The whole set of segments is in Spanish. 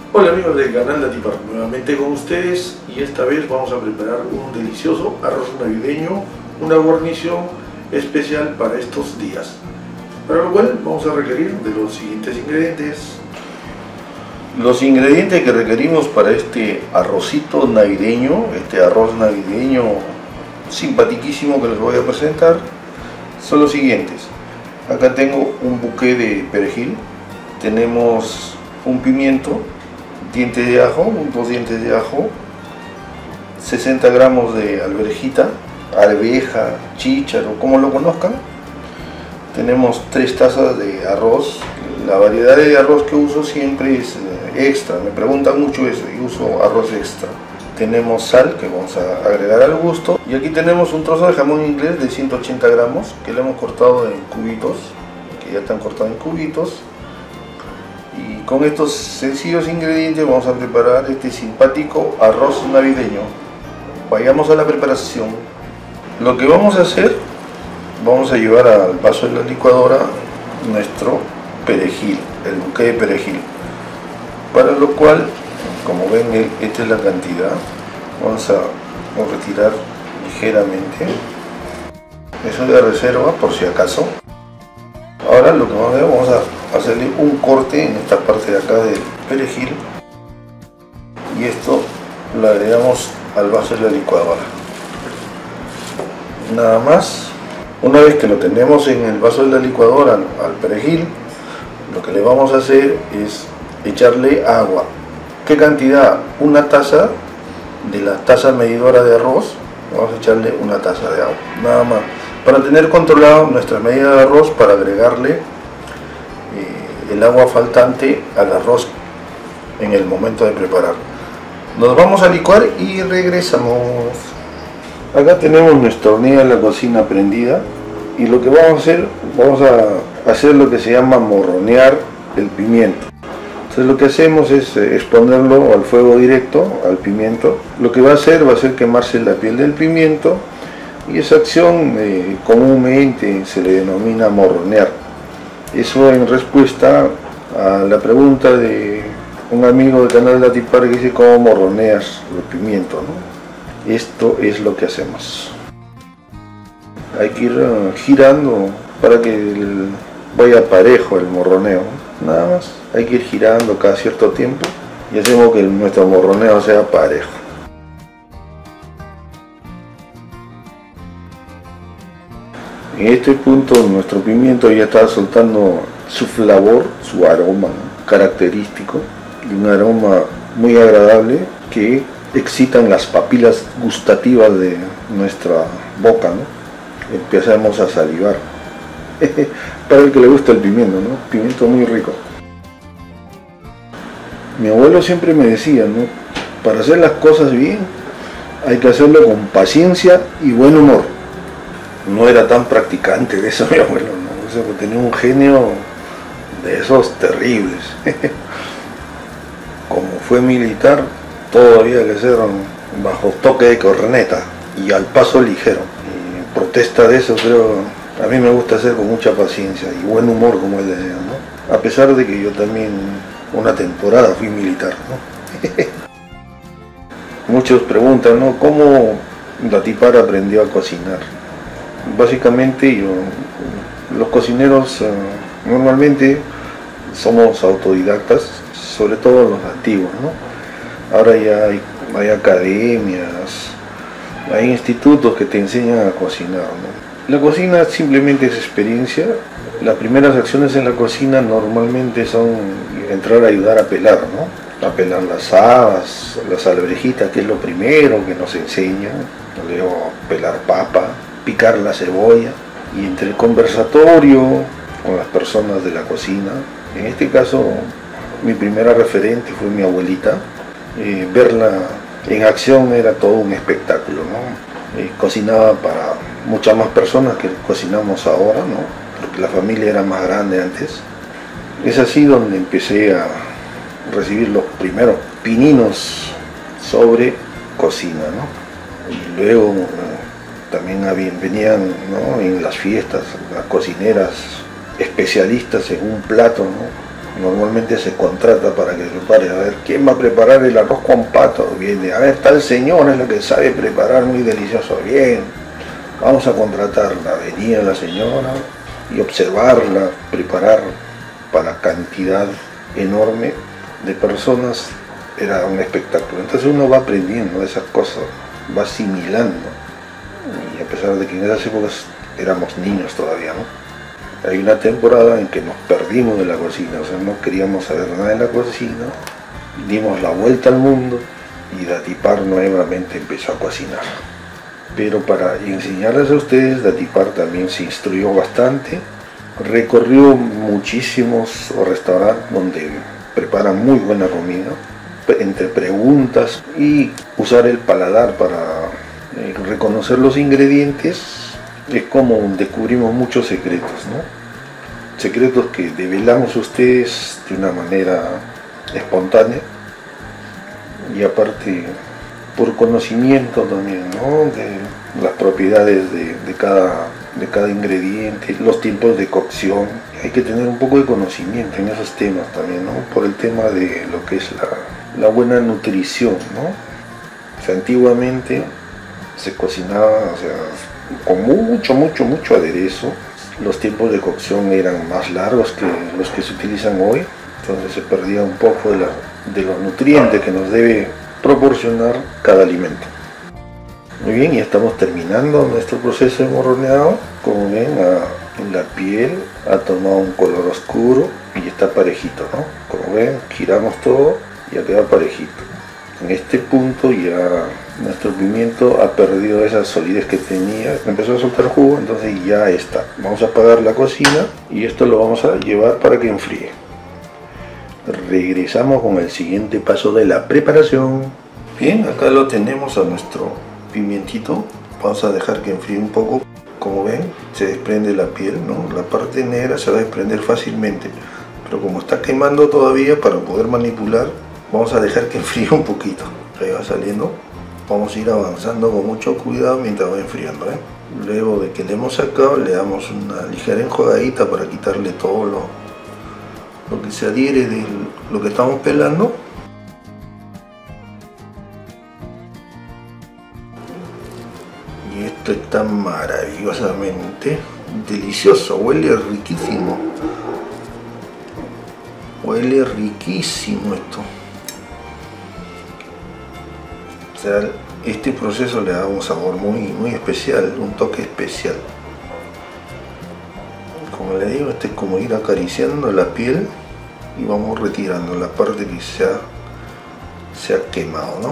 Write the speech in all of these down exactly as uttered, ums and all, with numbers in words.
Hola amigos del canal Latipar, nuevamente con ustedes y esta vez vamos a preparar un delicioso arroz navideño, una guarnición especial para estos días, para lo cual vamos a requerir de los siguientes ingredientes. Los ingredientes que requerimos para este arrocito navideño, este arroz navideño simpaticísimo que les voy a presentar, son los siguientes. Acá tengo un buque de perejil, tenemos un pimiento, dientes de ajo, dos dientes de ajo, sesenta gramos de alverjita, arveja, chícharo, como lo conozcan. Tenemos tres tazas de arroz. La variedad de arroz que uso siempre es extra, me preguntan mucho eso, y uso arroz extra. Tenemos sal que vamos a agregar al gusto, y aquí tenemos un trozo de jamón inglés de ciento ochenta gramos que le hemos cortado en cubitos, que ya están cortados en cubitos. Y con estos sencillos ingredientes vamos a preparar este simpático arroz navideño. Vayamos a la preparación. Lo que vamos a hacer, vamos a llevar al vaso de la licuadora nuestro perejil, el buque de perejil, para lo cual, como ven, esta es la cantidad. Vamos a retirar ligeramente, eso de reserva por si acaso. Ahora lo que vamos a hacer, vamos a hacerle un corte en esta parte de acá del perejil, y esto lo agregamos al vaso de la licuadora. Nada más. Una vez que lo tenemos en el vaso de la licuadora al perejil, lo que le vamos a hacer es echarle agua. ¿Qué cantidad? Una taza de la taza medidora de arroz. Vamos a echarle una taza de agua, nada más, para tener controlado nuestra medida de arroz, para agregarle eh, el agua faltante al arroz en el momento de preparar. Nos vamos a licuar y regresamos. Acá tenemos nuestra hornilla de la cocina prendida, y lo que vamos a hacer, vamos a hacer lo que se llama morronear el pimiento. Entonces lo que hacemos es exponerlo al fuego directo, al pimiento. Lo que va a hacer, va a hacer quemarse la piel del pimiento, y esa acción eh, comúnmente se le denomina morronear. Eso en respuesta a la pregunta de un amigo del canal Latipar que dice: ¿cómo morroneas el pimiento, ¿no? Esto es lo que hacemos. Hay que ir uh, girando para que el, vaya parejo el morroneo, nada más. Hay que ir girando cada cierto tiempo y hacemos que el, nuestro morroneo sea parejo. En este punto nuestro pimiento ya está soltando su flavor, su aroma, ¿no?, característico, y un aroma muy agradable que excitan las papilas gustativas de nuestra boca, ¿no? Empezamos a salivar. Para el que le gusta el pimiento, ¿no? Pimiento muy rico. Mi abuelo siempre me decía, ¿no?, para hacer las cosas bien hay que hacerlo con paciencia y buen humor. No era tan practicante de eso mi abuelo, ¿no? Eso, tenía un genio de esos terribles. Como fue militar, todo había que ser bajo toque de corneta y al paso ligero. Y protesta de eso, pero a mí me gusta hacer con mucha paciencia y buen humor, como él decía, ¿no? A pesar de que yo también una temporada fui militar, ¿no? Muchos preguntan, ¿no?, ¿cómo Latipar aprendió a cocinar? Básicamente yo, los cocineros uh, normalmente somos autodidactas, sobre todo los antiguos, ¿no? Ahora ya hay, hay academias, hay institutos que te enseñan a cocinar, ¿no? La cocina simplemente es experiencia. Las primeras acciones en la cocina normalmente son entrar a ayudar a pelar, ¿no? A pelar las habas, las alverjitas, que es lo primero que nos enseñan. Luego pelar papa, picar la cebolla, y entre el conversatorio con las personas de la cocina, en este caso mi primera referente fue mi abuelita, eh, verla en acción era todo un espectáculo, ¿no? Eh, cocinaba para muchas más personas que cocinamos ahora, ¿no?, porque la familia era más grande antes. Es así donde empecé a recibir los primeros pininos sobre cocina, ¿no? Y luego también venían, ¿no?, en las fiestas las cocineras especialistas en un plato, ¿no?, Normalmente se contrata para que prepare, a ver, ¿quién va a preparar el arroz con pato? Viene, a ver, tal señor es la que sabe preparar muy delicioso, bien, vamos a contratarla. Venía la señora y observarla, preparar para cantidad enorme de personas, era un espectáculo. Entonces uno va aprendiendo esas cosas, va asimilando, y a pesar de que en esas épocas éramos niños todavía, ¿no? Hay una temporada en que nos perdimos de la cocina, o sea, no queríamos saber nada de la cocina, dimos la vuelta al mundo y Datipar nuevamente empezó a cocinar. Pero para enseñarles a ustedes, Datipar también se instruyó bastante, recorrió muchísimos restaurantes donde preparan muy buena comida, entre preguntas y usar el paladar para eh, reconocer los ingredientes. Es como descubrimos muchos secretos, ¿no? Secretos que develamos ustedes de una manera espontánea y aparte por conocimiento también, ¿no? De las propiedades de, de, cada, de cada ingrediente, los tiempos de cocción. Hay que tener un poco de conocimiento en esos temas también, ¿no? Por el tema de lo que es la, la buena nutrición, ¿no? O sea, antiguamente se cocinaba, o sea, con mucho, mucho, mucho aderezo. Los tiempos de cocción eran más largos que los que se utilizan hoy, entonces se perdía un poco de, la, de los nutrientes que nos debe proporcionar cada alimento. Muy bien, y estamos terminando nuestro proceso de morroneado. Como ven, a, la piel ha tomado un color oscuro y está parejito, ¿no? Como ven, giramos todo y ya queda parejito. En este punto ya nuestro pimiento ha perdido esa solidez que tenía, empezó a soltar jugo, entonces ya está. Vamos a apagar la cocina y esto lo vamos a llevar para que enfríe. Regresamos con el siguiente paso de la preparación. Bien, acá lo tenemos a nuestro pimientito. Vamos a dejar que enfríe un poco. Como ven, se desprende la piel, ¿no? La parte negra se va a desprender fácilmente, pero como está quemando todavía, para poder manipular vamos a dejar que enfríe un poquito. Ahí va saliendo. Vamos a ir avanzando con mucho cuidado mientras va enfriando, ¿eh? Luego de que le hemos sacado, le damos una ligera enjuagadita para quitarle todo lo, lo que se adhiere de lo que estamos pelando. Y esto está maravillosamente delicioso, huele riquísimo. Huele riquísimo esto. O sea, este proceso le da un sabor muy, muy especial, un toque especial. Como le digo, este es como ir acariciando la piel y vamos retirando la parte que se ha, se ha quemado, ¿no?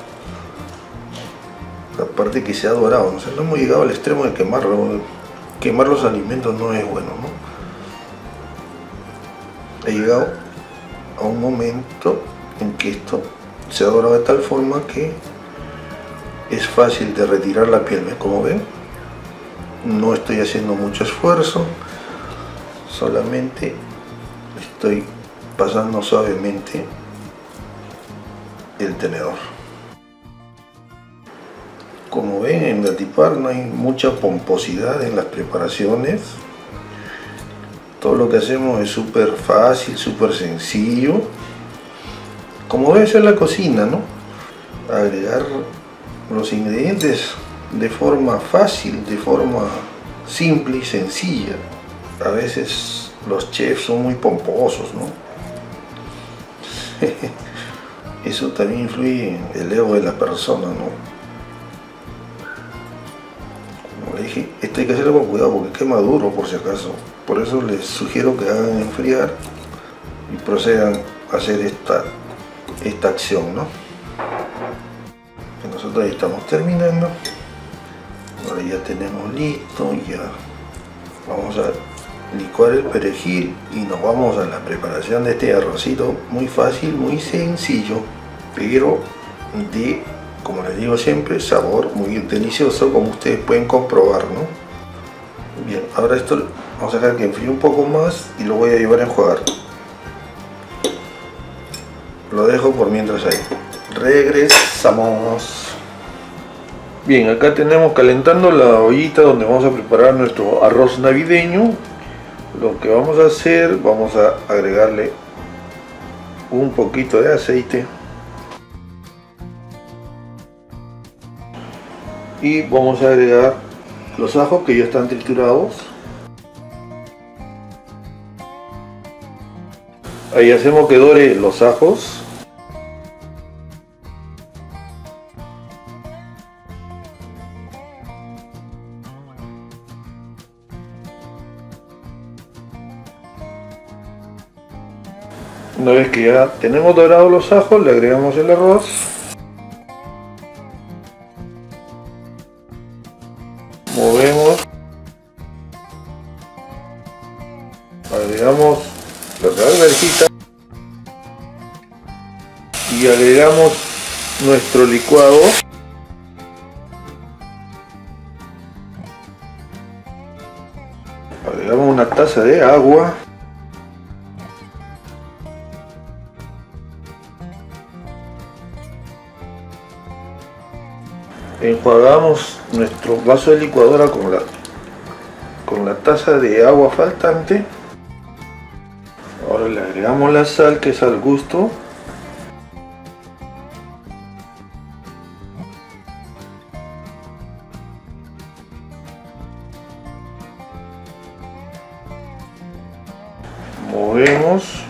La parte que se ha dorado. O sea, no hemos llegado al extremo de quemarlo. Quemar los alimentos no es bueno, ¿no? He llegado a un momento en que esto se ha dorado de tal forma que es fácil de retirar la piel. ¿Ves? Como ven, no estoy haciendo mucho esfuerzo, solamente estoy pasando suavemente el tenedor. Como ven, en Datipar no hay mucha pomposidad en las preparaciones. Todo lo que hacemos es súper fácil, súper sencillo, como debe ser la cocina, ¿no? Agregar los ingredientes de forma fácil, de forma simple y sencilla. A veces los chefs son muy pomposos, ¿no? Eso también influye en el ego de la persona, ¿no? Como le dije, esto hay que hacerlo con cuidado porque quema duro por si acaso. Por eso les sugiero que hagan enfriar y procedan a hacer esta, esta acción, ¿no? Que nosotros ya estamos terminando. Ahora ya tenemos listo, ya vamos a licuar el perejil y nos vamos a la preparación de este arrocito muy fácil, muy sencillo, pero de, como les digo siempre, sabor muy delicioso, como ustedes pueden comprobar, ¿no? Bien, ahora esto vamos a dejar que enfríe un poco más y lo voy a llevar a enjuagar. Lo dejo por mientras ahí. Regresamos. Bien, acá tenemos calentando la ollita donde vamos a preparar nuestro arroz navideño. Lo que vamos a hacer, vamos a agregarle un poquito de aceite y vamos a agregar los ajos que ya están triturados. Ahí hacemos que dore los ajos. Una vez que ya tenemos dorados los ajos, le agregamos el arroz. Movemos. Agregamos la alverjita. Y agregamos nuestro licuado. Agregamos una taza de agua. Enjuagamos nuestro vaso de licuadora con la, con la taza de agua faltante. Ahora le agregamos la sal, que es al gusto. Movemos.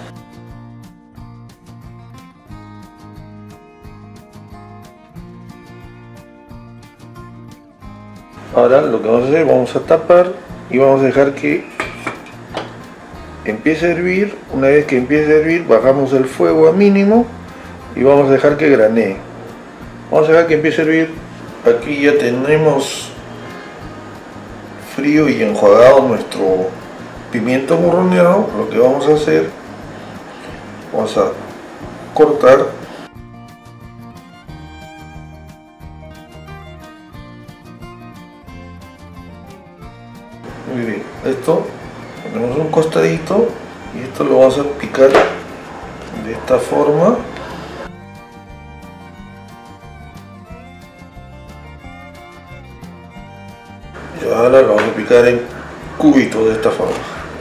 Ahora lo que vamos a hacer, vamos a tapar y vamos a dejar que empiece a hervir. Una vez que empiece a hervir, bajamos el fuego a mínimo y vamos a dejar que granee. Vamos a dejar que empiece a hervir. Aquí ya tenemos frío y enjuagado nuestro pimiento morroneado. Lo que vamos a hacer, vamos a cortar. Muy bien, esto ponemos un costadito y esto lo vamos a picar de esta forma. Y ahora lo vamos a picar en cubitos de esta forma.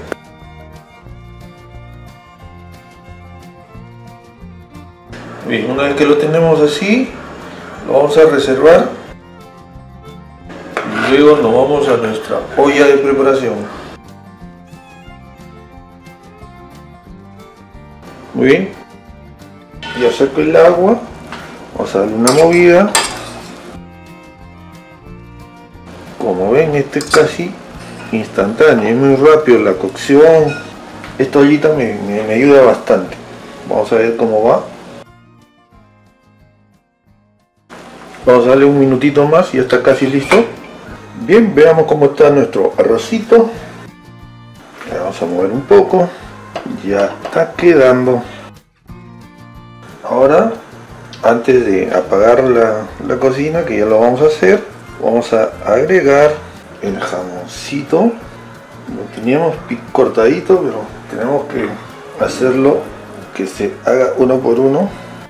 Bien, una vez que lo tenemos así, lo vamos a reservar. Luego nos vamos a nuestra olla de preparación. Muy bien. Ya saco el agua. Vamos a darle una movida. Como ven, este es casi instantáneo, es muy rápido la cocción. Esta ollita me, me, me ayuda bastante. Vamos a ver cómo va. Vamos a darle un minutito más y ya está casi listo. Bien, veamos cómo está nuestro arrocito. Le vamos a mover un poco. Ya está quedando. Ahora, antes de apagar la, la cocina, que ya lo vamos a hacer, vamos a agregar el jamoncito. Lo teníamos cortadito, pero tenemos que hacerlo que se haga uno por uno.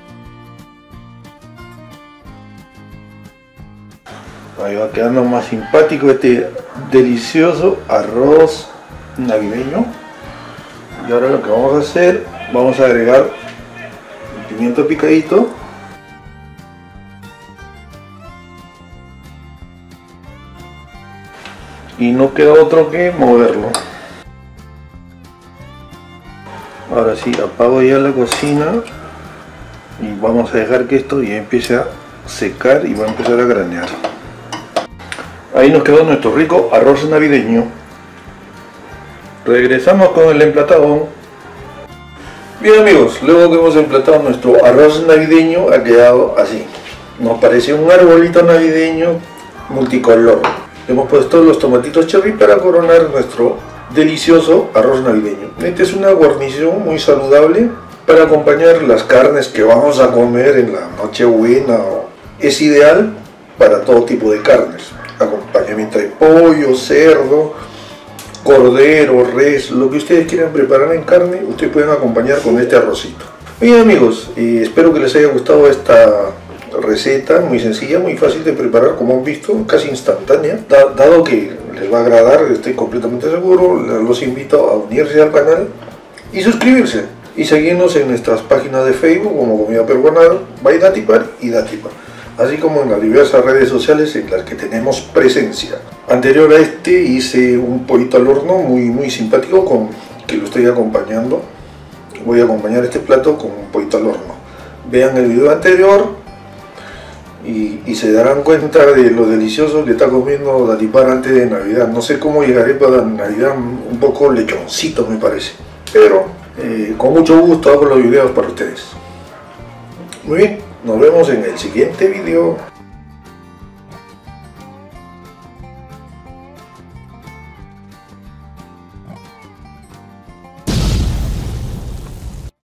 Ahí va quedando más simpático este delicioso arroz navideño. Y ahora lo que vamos a hacer, vamos a agregar el pimiento picadito. Y no queda otro que moverlo. Ahora sí, apago ya la cocina y vamos a dejar que esto ya empiece a secar y va a empezar a granear. Ahí nos quedó nuestro rico arroz navideño. Regresamos con el emplatado. Bien amigos, luego que hemos emplatado nuestro arroz navideño, ha quedado así. Nos parece un arbolito navideño multicolor. Hemos puesto los tomatitos cherry para coronar nuestro delicioso arroz navideño. Esta es una guarnición muy saludable para acompañar las carnes que vamos a comer en la Nochebuena. Es ideal para todo tipo de carnes. Acompañamiento de pollo, cerdo, cordero, res, lo que ustedes quieran preparar en carne, ustedes pueden acompañar con este arrocito. Bien amigos, y espero que les haya gustado esta receta muy sencilla, muy fácil de preparar, como han visto, casi instantánea. Da, dado que les va a agradar, estoy completamente seguro, los invito a unirse al canal y suscribirse y seguirnos en nuestras páginas de Facebook como Comida Peruana by Datipar y Datipar, así como en las diversas redes sociales en las que tenemos presencia. Anterior a este hice un pollito al horno muy muy simpático con que lo estoy acompañando. Voy a acompañar este plato con un pollito al horno. Vean el video anterior y, y se darán cuenta de lo delicioso que está comiendo Datipar antes de Navidad. No sé cómo llegaré para Navidad, un poco lechoncito me parece, pero eh, con mucho gusto hago los videos para ustedes. Muy bien, nos vemos en el siguiente video.